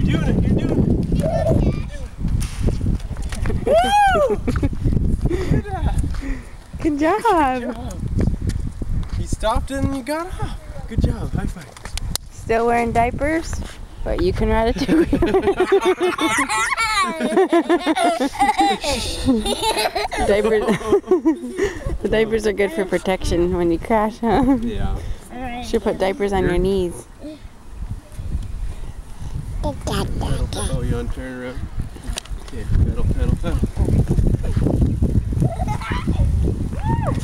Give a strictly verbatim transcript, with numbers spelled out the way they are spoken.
doing it, you're doing it. Woo! Good job. Good job. You stopped and you got off. Good job. High five. Still wearing diapers, but you can ride it too. diapers. The diapers are good for protection when you crash, huh? Yeah. Should put diapers on your knees. Pedal, pedal. You want to turn around? Okay, pedal, pedal, pedal.